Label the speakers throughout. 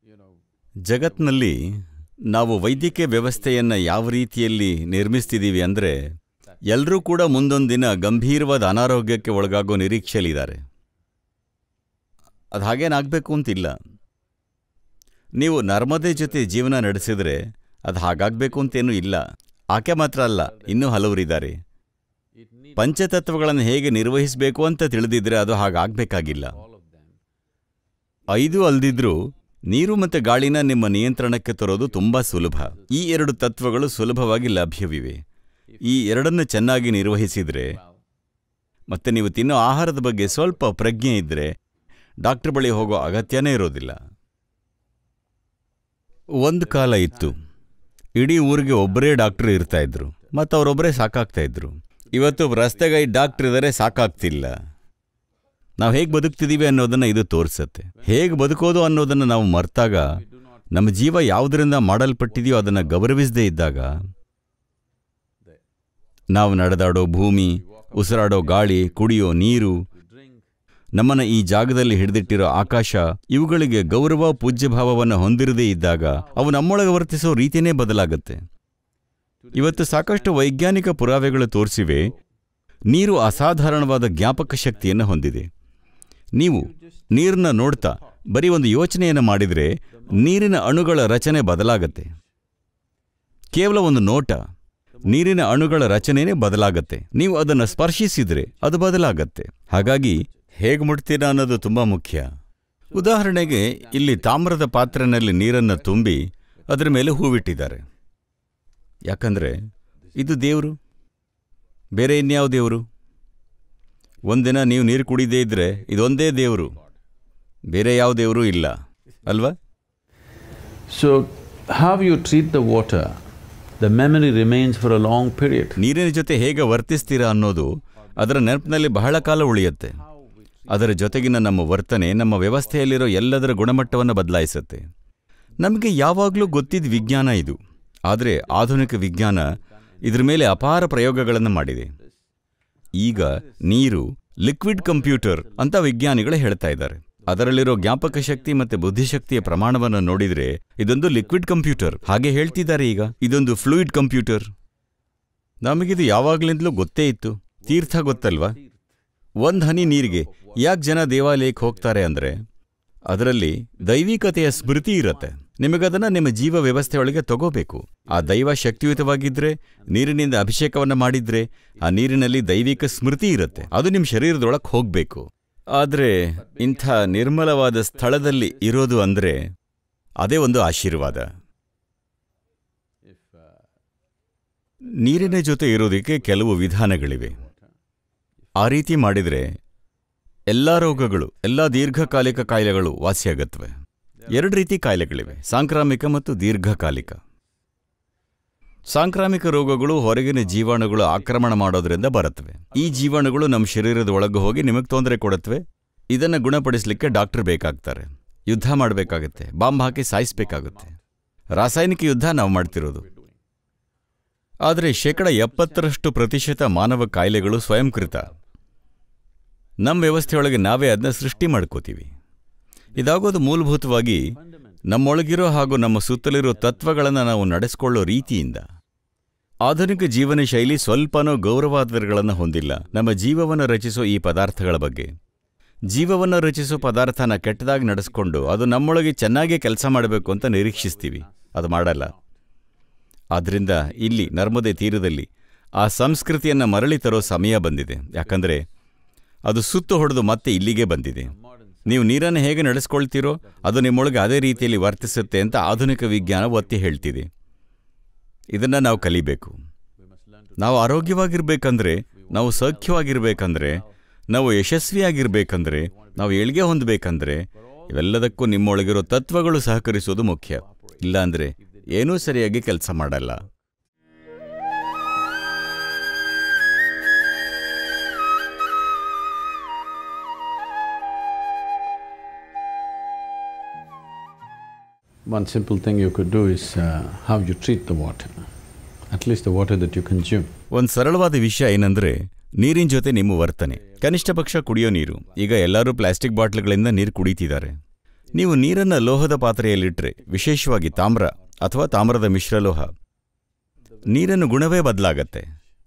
Speaker 1: ಜಗತ್ನಲ್ಲಿ ನಾವು ವೈದ್ಯಕೀಯ ವ್ಯವಸ್ಥೆಯನ್ನು ಯಾವ ರೀತಿಯಲ್ಲಿ ನಿರ್ಮಿಸ್ತಿದ್ದೀವಿ ಅಂದರೆ ಎಲ್ಲರೂ ಕೂಡ ಮುಂದೊಂದು ದಿನ ಗಂಭೀರವಾದ ಅನಾರೋಗ್ಯಕ್ಕೆ ಒಳಗಾಗೋ ನಿರೀಕ್ಷೆಯಲ್ಲಿದ್ದಾರೆ. ಅದು ಹಾಗೇನಾಗಬೇಕು ಅಂತಿಲ್ಲ. ನೀವು ನರ್ಮದೆ ಜೊತೆ ಜೀವನ ನಡೆಸಿದರೆ ಅದು ಹಾಗಾಗಬೇಕು ಅಂತೇನೂ ಇಲ್ಲ. ಆಕೆ ಮಾತ್ರ ಅಲ್ಲ, ಇನ್ನೂ ಹಲವರಿದ್ದಾರೆ. ಪಂಚತತ್ವಗಳನ್ನು ಹೇಗೆ ನಿರ್ವಹಿಸಬೇಕು ಅಂತ ತಿಳಿದಿದ್ರೆ ಅದು ಹಾಗಾಗಬೇಕಾಗಿಲ್ಲ. 5 ಅಲ್ದಿದ್ರೂ ನೀರು ಮತ್ತು ಗಾಳಿನ ನಿಮ್ಮ ನಿಯಂತ್ರಣಕ್ಕೆ ತರೋದು ತುಂಬ ಸುಲಭ. ಈ 2 ತತ್ವಗಳು ಸುಲಭವಾಗಿ ಲಭ್ಯವಿವೆ. ಈ 2ನ್ನು ಚೆನ್ನಾಗಿ ನಿರ್ವಹಿಸಿದರೆ ಮತ್ತೆ ನೀವು ತಿನ್ನೋ ಆಹಾರದ ಬಗ್ಗೆ ಸ್ವಲ್ಪ ಪ್ರಜ್ಞೆ ಇದ್ದರೆ ಡಾಕ್ಟರ್ ಬಳಿ ಹೋಗೋ ಅಗತ್ಯನೇ ಇರೋದಿಲ್ಲ. ಒಂದು ಕಾಲ ಇತ್ತು, ಇಡೀ ಊರಿಗೆ ಒಬ್ಬರೇ ಡಾಕ್ಟರ್ ಇರ್ತಾ ಇದ್ರು ಮತ್ತು ಅವರೊಬ್ಬರೇ ಸಾಕಾಗ್ತಾ ಇದ್ರು. ಇವತ್ತು ರಸ್ತೆಗೈ ಡಾಕ್ಟರ್ ಇದ್ದರೆ ಸಾಕಾಗ್ತಿಲ್ಲ. ನಾವು ಹೇಗೆ ಬದುಕ್ತಿದ್ದೀವಿ ಅನ್ನೋದನ್ನು ಇದು ತೋರಿಸುತ್ತೆ. ಹೇಗೆ ಬದುಕೋದು ಅನ್ನೋದನ್ನು ನಾವು ಮರ್ತಾಗ, ನಮ್ಮ ಜೀವ ಯಾವುದರಿಂದ ಮಾಡಲ್ಪಟ್ಟಿದೆಯೋ ಅದನ್ನು ಗೌರವಿಸದೇ ಇದ್ದಾಗ, ನಾವು ನಡೆದಾಡೋ ಭೂಮಿ, ಉಸಿರಾಡೋ ಗಾಳಿ, ಕುಡಿಯೋ ನೀರು, ನಮ್ಮನ್ನು ಈ ಜಾಗದಲ್ಲಿ ಹಿಡಿದಿಟ್ಟಿರೋ ಆಕಾಶ, ಇವುಗಳಿಗೆ ಗೌರವ ಪೂಜ್ಯಭಾವವನ್ನು ಹೊಂದಿರದೇ ಇದ್ದಾಗ ಅವು ನಮ್ಮೊಳಗೆ ವರ್ತಿಸೋ ರೀತಿಯೇ ಬದಲಾಗುತ್ತೆ. ಇವತ್ತು ಸಾಕಷ್ಟು ವೈಜ್ಞಾನಿಕ ಪುರಾವೆಗಳು ತೋರಿಸಿವೆ, ನೀರು ಅಸಾಧಾರಣವಾದ ಜ್ಞಾಪಕ ಶಕ್ತಿಯನ್ನು ಹೊಂದಿದೆ. ನೀವು ನೀರನ್ನ ನೋಡ್ತಾ ಬರೀ ಒಂದು ಯೋಚನೆಯನ್ನು ಮಾಡಿದರೆ ನೀರಿನ ಅಣುಗಳ ರಚನೆ ಬದಲಾಗತ್ತೆ. ಕೇವಲ ಒಂದು ನೋಟ, ನೀರಿನ ಅಣುಗಳ ರಚನೆನೇ ಬದಲಾಗತ್ತೆ. ನೀವು ಅದನ್ನು ಸ್ಪರ್ಶಿಸಿದರೆ ಅದು ಬದಲಾಗತ್ತೆ. ಹಾಗಾಗಿ ಹೇಗೆ ಮುಟ್ತೀರಾ ಅನ್ನೋದು ತುಂಬ ಮುಖ್ಯ. ಉದಾಹರಣೆಗೆ, ಇಲ್ಲಿ ತಾಮ್ರದ ಪಾತ್ರೆಯಲ್ಲಿ ನೀರನ್ನು ತುಂಬಿ ಅದರ ಮೇಲೆ ಹೂವಿಟ್ಟಿದ್ದಾರೆ. ಯಾಕಂದರೆ ಇದು ದೇವರು, ಬೇರೆ ಇನ್ಯಾವ ದೇವರು? ಒಂದಿನ ನೀವು ನೀರು ಕುಡಿದೇ ಇದ್ದರೆ ಇದೊಂದೇ ದೇವರು, ಬೇರೆ ಯಾವ ದೇವರು ಇಲ್ಲ ಅಲ್ವಾ?
Speaker 2: So how you treat the water, the memory remains for a long period.
Speaker 1: ನೀರಿನ ಜೊತೆ ಹೇಗೆ ವರ್ತಿಸ್ತೀರಾ ಅನ್ನೋದು ಅದರ ನೆನಪಿನಲ್ಲಿ ಬಹಳ ಕಾಲ ಉಳಿಯುತ್ತೆ. ಅದರ ಜೊತೆಗಿನ ನಮ್ಮ ವರ್ತನೆ ನಮ್ಮ ವ್ಯವಸ್ಥೆಯಲ್ಲಿರೋ ಎಲ್ಲದರ ಗುಣಮಟ್ಟವನ್ನು ಬದಲಾಯಿಸುತ್ತೆ. ನಮಗೆ ಯಾವಾಗಲೂ ಗೊತ್ತಿದ್ದ ವಿಜ್ಞಾನ ಇದು, ಆದರೆ ಆಧುನಿಕ ವಿಜ್ಞಾನ ಇದರ ಮೇಲೆ ಅಪಾರ ಪ್ರಯೋಗಗಳನ್ನು ಮಾಡಿದೆ. ಈಗ ನೀರು ಲಿಕ್ವಿಡ್ ಕಂಪ್ಯೂಟರ್ ಅಂತ ವಿಜ್ಞಾನಿಗಳು ಹೇಳ್ತಾ ಇದ್ದಾರೆ. ಅದರಲ್ಲಿರೋ ಜ್ಞಾಪಕ ಶಕ್ತಿ ಮತ್ತು ಬುದ್ಧಿಶಕ್ತಿಯ ಪ್ರಮಾಣವನ್ನು ನೋಡಿದರೆ ಇದೊಂದು ಲಿಕ್ವಿಡ್ ಕಂಪ್ಯೂಟರ್ ಹಾಗೆ ಹೇಳ್ತಿದ್ದಾರೆ. ಈಗ ಇದೊಂದು ಫ್ಲೂಯಿಡ್ ಕಂಪ್ಯೂಟರ್. ನಮಗಿದು ಯಾವಾಗಲಿಂದಲೂ ಗೊತ್ತೇ ಇತ್ತು. ತೀರ್ಥ ಗೊತ್ತಲ್ವಾ? ಒಂದು ಹನಿ ನೀರಿಗೆ ಯಾಕೆ ಜನ ದೇವಾಲಯಕ್ಕೆ ಹೋಗ್ತಾರೆ ಅಂದರೆ ಅದರಲ್ಲಿ ದೈವಿಕತೆಯ ಸ್ಮೃತಿ ಇರುತ್ತೆ. ನಿಮಗದನ್ನು ನಿಮ್ಮ ಜೀವ ವ್ಯವಸ್ಥೆಯೊಳಗೆ ತಗೋಬೇಕು. ಆ ದೈವ ಶಕ್ತಿಯುತವಾಗಿದ್ದರೆ, ನೀರಿನಿಂದ ಅಭಿಷೇಕವನ್ನು ಮಾಡಿದರೆ ಆ ನೀರಿನಲ್ಲಿ ದೈವಿಕ ಸ್ಮೃತಿ ಇರುತ್ತೆ. ಅದು ನಿಮ್ಮ ಶರೀರದೊಳಗೆ ಹೋಗಬೇಕು. ಆದರೆ ಇಂಥ ನಿರ್ಮಲವಾದ ಸ್ಥಳದಲ್ಲಿ ಇರೋದು ಅಂದರೆ ಅದೇ ಒಂದು ಆಶೀರ್ವಾದ. ನೀರಿನ ಜೊತೆ ಇರೋದಕ್ಕೆ ಕೆಲವು ವಿಧಾನಗಳಿವೆ. ಆ ರೀತಿ ಮಾಡಿದರೆ ಎಲ್ಲ ರೋಗಗಳು, ಎಲ್ಲ ದೀರ್ಘಕಾಲಿಕ ಕಾಯಿಲೆಗಳು ವಾಸಿಯಾಗತ್ವೆ. 2 ರೀತಿ ಕಾಯಿಲೆಗಳಿವೆ, ಸಾಂಕ್ರಾಮಿಕ ಮತ್ತು ದೀರ್ಘಕಾಲಿಕ. ಸಾಂಕ್ರಾಮಿಕ ರೋಗಗಳು ಹೊರಗಿನ ಜೀವಾಣುಗಳು ಆಕ್ರಮಣ ಮಾಡೋದ್ರಿಂದ ಬರುತ್ತವೆ. ಈ ಜೀವಾಣುಗಳು ನಮ್ಮ ಶರೀರದ ಒಳಗೆ ಹೋಗಿ ನಿಮಗೆ ತೊಂದರೆ ಕೊಡುತ್ತವೆ. ಇದನ್ನು ಗುಣಪಡಿಸಲಿಕ್ಕೆ ಡಾಕ್ಟರ್ ಬೇಕಾಗ್ತಾರೆ, ಯುದ್ಧ ಮಾಡಬೇಕಾಗುತ್ತೆ, ಬಾಂಬ್ ಹಾಕಿ ಸಾಯಿಸಬೇಕಾಗುತ್ತೆ. ರಾಸಾಯನಿಕ ಯುದ್ಧ ನಾವು ಮಾಡ್ತಿರೋದು. ಆದರೆ 70% ಮಾನವ ಕಾಯಿಲೆಗಳು ಸ್ವಯಂಕೃತ. ನಮ್ಮ ವ್ಯವಸ್ಥೆಯೊಳಗೆ ನಾವೇ ಅದನ್ನ ಸೃಷ್ಟಿ ಮಾಡ್ಕೋತೀವಿ. ಇದಾಗೋದು ಮೂಲಭೂತವಾಗಿ ನಮ್ಮೊಳಗಿರೋ ಹಾಗೂ ನಮ್ಮ ಸುತ್ತಲಿರೋ ತತ್ವಗಳನ್ನು ನಾವು ನಡೆಸ್ಕೊಳ್ಳೋ ರೀತಿಯಿಂದ. ಆಧುನಿಕ ಜೀವನ ಶೈಲಿ ಸ್ವಲ್ಪನೋ ಗೌರವಾದರಗಳನ್ನು ಹೊಂದಿಲ್ಲ ನಮ್ಮ ಜೀವವನ್ನು ರಚಿಸೋ ಈ ಪದಾರ್ಥಗಳ ಬಗ್ಗೆ. ಜೀವವನ್ನು ರಚಿಸೋ ಪದಾರ್ಥನ ಕೆಟ್ಟದಾಗಿ ನಡೆಸ್ಕೊಂಡು ಅದು ನಮ್ಮೊಳಗೆ ಚೆನ್ನಾಗಿ ಕೆಲಸ ಮಾಡಬೇಕು ಅಂತ ನಿರೀಕ್ಷಿಸ್ತೀವಿ. ಅದು ಮಾಡಲ್ಲ. ಆದ್ದರಿಂದ ಇಲ್ಲಿ ನರ್ಮದೆ ತೀರದಲ್ಲಿ ಆ ಸಂಸ್ಕೃತಿಯನ್ನು ಮರಳಿ ತರೋ ಸಮಯ ಬಂದಿದೆ. ಯಾಕಂದರೆ ಅದು ಸುತ್ತು ಹೊಡೆದು ಮತ್ತೆ ಇಲ್ಲಿಗೆ ಬಂದಿದೆ. ನೀವು ನೀರನ್ನು ಹೇಗೆ ನಡೆಸ್ಕೊಳ್ತೀರೋ ಅದು ನಿಮ್ಮೊಳಗೆ ಅದೇ ರೀತಿಯಲ್ಲಿ ವರ್ತಿಸುತ್ತೆ ಅಂತ ಆಧುನಿಕ ವಿಜ್ಞಾನ ಒತ್ತಿ ಹೇಳ್ತಿದೆ. ಇದನ್ನು ನಾವು ಕಲಿಬೇಕು. ನಾವು ಆರೋಗ್ಯವಾಗಿರ್ಬೇಕಂದ್ರೆ, ನಾವು ಸೌಖ್ಯವಾಗಿರ್ಬೇಕಂದ್ರೆ, ನಾವು ಯಶಸ್ವಿಯಾಗಿರ್ಬೇಕಂದ್ರೆ, ನಾವು ಏಳ್ಗೆ ಹೊಂದಬೇಕಂದ್ರೆ ಇವೆಲ್ಲದಕ್ಕೂ ನಿಮ್ಮೊಳಗಿರೋ ತತ್ವಗಳು ಸಹಕರಿಸೋದು ಮುಖ್ಯ. ಇಲ್ಲಾಂದರೆ ಏನೂ ಸರಿಯಾಗಿ ಕೆಲಸ ಮಾಡಲ್ಲ.
Speaker 2: One simple thing you could do is how you treat the water, at least the water that you consume.
Speaker 1: ಒಂದು ಸರಳವಾದ ವಿಷಯ ಏನಂದ್ರೆ ನೀರಿನ ಜೊತೆ ನಿಮ್ಮ ವರ್ತನೆ. ಕನಿಷ್ಠ ಪಕ್ಷ ಕುಡಿಯೋ ನೀರು. ಈಗ ಎಲ್ಲರೂ ಪ್ಲಾಸ್ಟಿಕ್ ಬಾಟ್ಲ್ಗಳಿಂದ ನೀರು ಕುಡಿತಿದ್ದಾರೆ. ನೀವು ನೀರನ್ನು ಲೋಹದ ಪಾತ್ರೆಯಲ್ಲಿಟ್ಟರೆ, ವಿಶೇಷವಾಗಿ ತಾಮ್ರ ಅಥವಾ ತಾಮ್ರದ ಮಿಶ್ರಲೋಹ, ನೀರನ್ನು ಗುಣವೇ ಬದಲಾಗತ್ತೆ.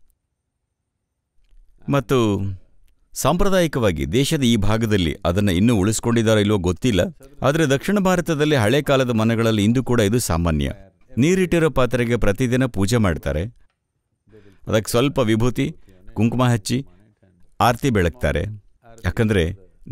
Speaker 1: ಮತ್ತು ಸಾಂಪ್ರದಾಯಿಕವಾಗಿ ದೇಶದ ಈ ಭಾಗದಲ್ಲಿ ಅದನ್ನು ಇನ್ನೂ ಉಳಿಸ್ಕೊಂಡಿದ್ದಾರೋ ಇಲ್ವೋ ಗೊತ್ತಿಲ್ಲ, ಆದರೆ ದಕ್ಷಿಣ ಭಾರತದಲ್ಲಿ ಹಳೆ ಕಾಲದ ಮನೆಗಳಲ್ಲಿ ಇಂದು ಕೂಡ ಇದು ಸಾಮಾನ್ಯ. ನೀರಿಟ್ಟಿರೋ ಪಾತ್ರೆಗೆ ಪ್ರತಿದಿನ ಪೂಜೆ ಮಾಡ್ತಾರೆ. ಅದಕ್ಕೆ ಸ್ವಲ್ಪ ವಿಭೂತಿ, ಕುಂಕುಮ ಹಚ್ಚಿ ಆರತಿ ಬೆಳಗ್ತಾರೆ. ಯಾಕಂದರೆ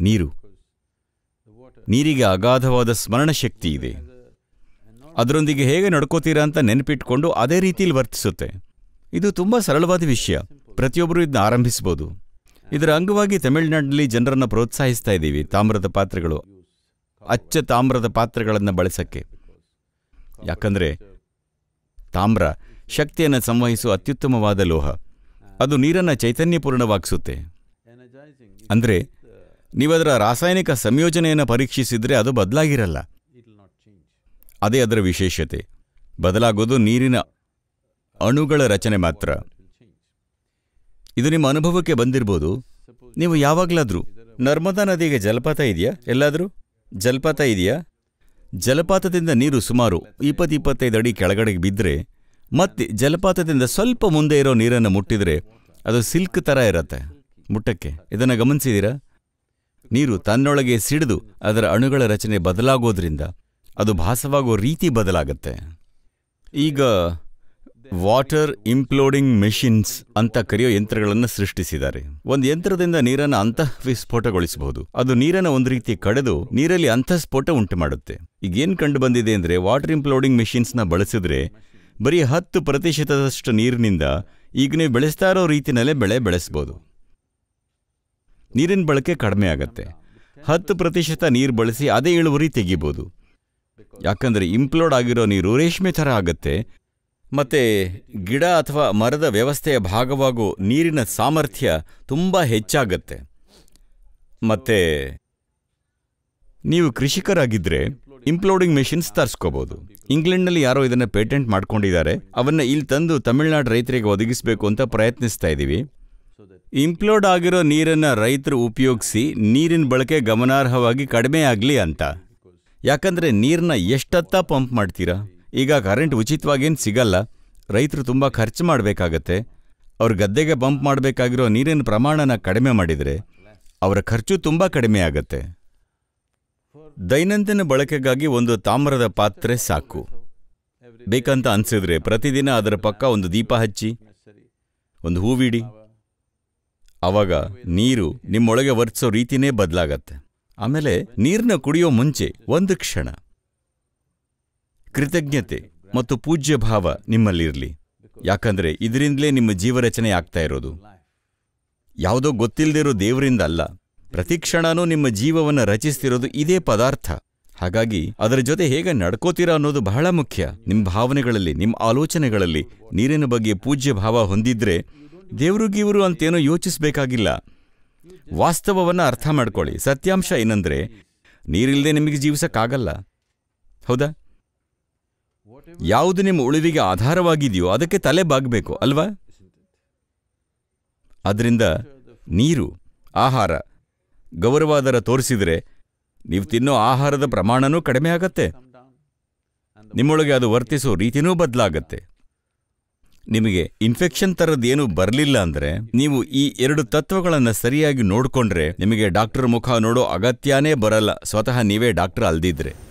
Speaker 1: ನೀರಿಗೆ ಅಗಾಧವಾದ ಸ್ಮರಣ ಶಕ್ತಿ ಇದೆ. ಅದರೊಂದಿಗೆ ಹೇಗೆ ನಡ್ಕೋತೀರಾ ಅಂತ ನೆನಪಿಟ್ಕೊಂಡು ಅದೇ ರೀತಿಯಲ್ಲಿ ವರ್ತಿಸುತ್ತೆ. ಇದು ತುಂಬ ಸರಳವಾದ ವಿಷಯ, ಪ್ರತಿಯೊಬ್ಬರೂ ಇದನ್ನ ಆರಂಭಿಸ್ಬೋದು. ಇದರ ಅಂಗವಾಗಿ ತಮಿಳುನಾಡಿನಲ್ಲಿ ಜನರನ್ನು ಪ್ರೋತ್ಸಾಹಿಸ್ತಾ ಇದ್ದೀವಿ. ತಾಮ್ರದ ಪಾತ್ರೆಗಳು, ಅಚ್ಚ ತಾಮ್ರದ ಪಾತ್ರೆಗಳನ್ನು ಬಳಸಕ್ಕೆ. ಯಾಕಂದರೆ ತಾಮ್ರ ಶಕ್ತಿಯನ್ನು ಸಂವಹಿಸುವ ಅತ್ಯುತ್ತಮವಾದ ಲೋಹ. ಅದು ನೀರನ್ನು ಚೈತನ್ಯಪೂರ್ಣವಾಗಿಸುತ್ತೆ. ಅಂದರೆ ನೀವದರ ರಾಸಾಯನಿಕ ಸಂಯೋಜನೆಯನ್ನು ಪರೀಕ್ಷಿಸಿದರೆ ಅದು ಬದಲಾಗಿರಲ್ಲ. ಅದೇ ಅದರ ವಿಶೇಷತೆ. ಬದಲಾಗೋದು ನೀರಿನ ಅಣುಗಳ ರಚನೆ ಮಾತ್ರ. ಇದು ನಿಮ್ಮ ಅನುಭವಕ್ಕೆ ಬಂದಿರ್ಬೋದು. ನೀವು ಯಾವಾಗಲಾದರೂ ನರ್ಮದಾ ನದಿಗೆ ಜಲಪಾತ ಇದೆಯಾ? ಎಲ್ಲಾದರೂ ಜಲಪಾತ ಇದೆಯಾ? ಜಲಪಾತದಿಂದ ನೀರು ಸುಮಾರು 20-25 ಅಡಿ ಕೆಳಗಡೆಗೆ ಬಿದ್ದರೆ ಮತ್ತೆ ಜಲಪಾತದಿಂದ ಸ್ವಲ್ಪ ಮುಂದೆ ಇರೋ ನೀರನ್ನು ಮುಟ್ಟಿದರೆ ಅದು ಸಿಲ್ಕ್ ಥರ ಇರತ್ತೆ ಮುಟ್ಟಕ್ಕೆ. ಇದನ್ನು ಗಮನಿಸಿದ್ದೀರಾ? ನೀರು ತನ್ನೊಳಗೆ ಸಿಡಿದು ಅದರ ಅಣುಗಳ ರಚನೆ ಬದಲಾಗೋದ್ರಿಂದ ಅದು ಭಾಸವಾಗೋ ರೀತಿ ಬದಲಾಗತ್ತೆ. ಈಗ ವಾಟರ್ ಇಂಪ್ಲೋಡಿಂಗ್ ಮೆಷಿನ್ಸ್ ಅಂತ ಕರೆಯೋ ಯಂತ್ರಗಳನ್ನು ಸೃಷ್ಟಿಸಿದ್ದಾರೆ. ಒಂದು ಯಂತ್ರದಿಂದ ನೀರನ್ನು ಅಂತಃವಿಸ್ಫೋಟಗೊಳಿಸಬಹುದು. ಅದು ನೀರನ್ನು ಒಂದು ರೀತಿ ಕಡೆದು ನೀರಲ್ಲಿ ಅಂತಃಸ್ಫೋಟ ಉಂಟು ಮಾಡುತ್ತೆ. ಈಗೇನು ಕಂಡು ಬಂದಿದೆ ಅಂದರೆ, ವಾಟರ್ ಇಂಪ್ಲೋಡಿಂಗ್ ಮೆಷಿನ್ಸ್ನ ಬಳಸಿದ್ರೆ ಬರೀ 10% ನೀರಿನಿಂದ ಈಗ ನೀವು ಬೆಳೆಸ್ತಾ ಇರೋ ರೀತಿಯಲ್ಲೇ ಬೆಳೆಸ್ಬೋದು. ನೀರಿನ ಬಳಕೆ ಕಡಿಮೆ ಆಗತ್ತೆ. 10% ನೀರು ಬಳಸಿ ಅದೇ ಇಳುವರಿ ತೆಗಿಬೋದು. ಯಾಕಂದರೆ ಇಂಪ್ಲೋಡ್ ಆಗಿರೋ ನೀರು ರೇಷ್ಮೆ ಥರ ಆಗತ್ತೆ. ಮತ್ತು ಗಿಡ ಅಥವಾ ಮರದ ವ್ಯವಸ್ಥೆಯ ಭಾಗವಾಗೋ ನೀರಿನ ಸಾಮರ್ಥ್ಯ ತುಂಬ ಹೆಚ್ಚಾಗತ್ತೆ. ಮತ್ತು ನೀವು ಕೃಷಿಕರಾಗಿದ್ದರೆ ಇಂಪ್ಲೋಡಿಂಗ್ ಮೆಷಿನ್ಸ್ ತರಿಸ್ಕೋಬೋದು. ಇಂಗ್ಲೆಂಡ್ನಲ್ಲಿ ಯಾರೋ ಇದನ್ನು ಪೇಟೆಂಟ್ ಮಾಡ್ಕೊಂಡಿದ್ದಾರೆ. ಅವನ್ನ ಇಲ್ಲಿ ತಂದು ತಮಿಳುನಾಡು ರೈತರಿಗೆ ಒದಗಿಸಬೇಕು ಅಂತ ಪ್ರಯತ್ನಿಸ್ತಾ ಇದ್ದೀವಿ. ಇಂಪ್ಲೋಡ್ ಆಗಿರೋ ನೀರನ್ನು ರೈತರು ಉಪಯೋಗಿಸಿ ನೀರಿನ ಬಳಕೆ ಗಮನಾರ್ಹವಾಗಿ ಕಡಿಮೆ ಆಗಲಿ ಅಂತ. ಯಾಕಂದರೆ ನೀರನ್ನ ಎಷ್ಟತ್ತ ಪಂಪ್ ಮಾಡ್ತೀರಾ? ಈಗ ಕರೆಂಟ್ ಉಚಿತವಾಗೇನು ಸಿಗಲ್ಲ. ರೈತರು ತುಂಬ ಖರ್ಚು ಮಾಡಬೇಕಾಗತ್ತೆ. ಅವ್ರ ಗದ್ದೆಗೆ ಪಂಪ್ ಮಾಡಬೇಕಾಗಿರೋ ನೀರಿನ ಪ್ರಮಾಣನ ಕಡಿಮೆ ಮಾಡಿದರೆ ಅವರ ಖರ್ಚು ತುಂಬ ಕಡಿಮೆ ಆಗತ್ತೆ. ದೈನಂದಿನ ಬಳಕೆಗಾಗಿ ಒಂದು ತಾಮ್ರದ ಪಾತ್ರೆ ಸಾಕು. ಬೇಕಂತ ಅನಿಸಿದ್ರೆ ಪ್ರತಿದಿನ ಅದರ ಪಕ್ಕ ಒಂದು ದೀಪ ಹಚ್ಚಿ, ಒಂದು ಹೂವಿಡಿ. ಆವಾಗ ನೀರು ನಿಮ್ಮೊಳಗೆ ವರ್ತಿಸೋ ರೀತಿನೇ ಬದಲಾಗತ್ತೆ. ಆಮೇಲೆ ನೀರನ್ನ ಕುಡಿಯೋ ಮುಂಚೆ ಒಂದು ಕ್ಷಣ ಕೃತಜ್ಞತೆ ಮತ್ತು ಪೂಜ್ಯ ಭಾವ ನಿಮ್ಮಲ್ಲಿರಲಿ. ಯಾಕಂದರೆ ಇದರಿಂದಲೇ ನಿಮ್ಮ ಜೀವರಚನೆ ಆಗ್ತಾ ಇರೋದು. ಯಾವುದೋ ಗೊತ್ತಿಲ್ಲದಿರೋ ದೇವರಿಂದ ಅಲ್ಲ. ಪ್ರತಿ ಕ್ಷಣನೂ ನಿಮ್ಮ ಜೀವವನ್ನು ರಚಿಸ್ತಿರೋದು ಇದೇ ಪದಾರ್ಥ. ಹಾಗಾಗಿ ಅದರ ಜೊತೆ ಹೇಗೆ ನಡ್ಕೋತೀರಾ ಅನ್ನೋದು ಬಹಳ ಮುಖ್ಯ. ನಿಮ್ಮ ಭಾವನೆಗಳಲ್ಲಿ, ನಿಮ್ಮ ಆಲೋಚನೆಗಳಲ್ಲಿ ನೀರಿನ ಬಗ್ಗೆ ಪೂಜ್ಯ ಭಾವ ಹೊಂದಿದ್ರೆ ದೇವರು ಗೀವರು ಅಂತೇನೋ ಯೋಚಿಸಬೇಕಾಗಿಲ್ಲ. ವಾಸ್ತವವನ್ನು ಅರ್ಥ ಮಾಡ್ಕೊಳ್ಳಿ. ಸತ್ಯಾಂಶ ಏನಂದ್ರೆ, ನೀರಿಲ್ಲದೆ ನಿಮಗೆ ಜೀವಿಸಕ್ಕಾಗಲ್ಲ. ಹೌದಾ? ಯಾವುದು ನಿಮ್ಮ ಉಳಿವಿಗೆ ಆಧಾರವಾಗಿದೆಯೋ ಅದಕ್ಕೆ ತಲೆ ಬಾಗಬೇಕು ಅಲ್ವಾ? ಅದರಿಂದ ನೀರು, ಆಹಾರ ಗೌರವಾದರ ತೋರಿಸಿದರೆ ನೀವು ತಿನ್ನೋ ಆಹಾರದ ಪ್ರಮಾಣನೂ ಕಡಿಮೆ ಆಗತ್ತೆ. ನಿಮ್ಮೊಳಗೆ ಅದು ವರ್ತಿಸೋ ರೀತಿನೂ ಬದಲಾಗತ್ತೆ. ನಿಮಗೆ ಇನ್ಫೆಕ್ಷನ್ ಥರದ್ದೇನು ಬರಲಿಲ್ಲ ಅಂದರೆ, ನೀವು ಈ 2 ತತ್ವಗಳನ್ನು ಸರಿಯಾಗಿ ನೋಡಿಕೊಂಡ್ರೆ ನಿಮಗೆ ಡಾಕ್ಟರ್ ಮುಖ ನೋಡೋ ಅಗತ್ಯನೇ ಬರಲ್ಲ, ಸ್ವತಃ ನೀವೇ ಡಾಕ್ಟರ್ ಅಲ್ದಿದ್ರೆ.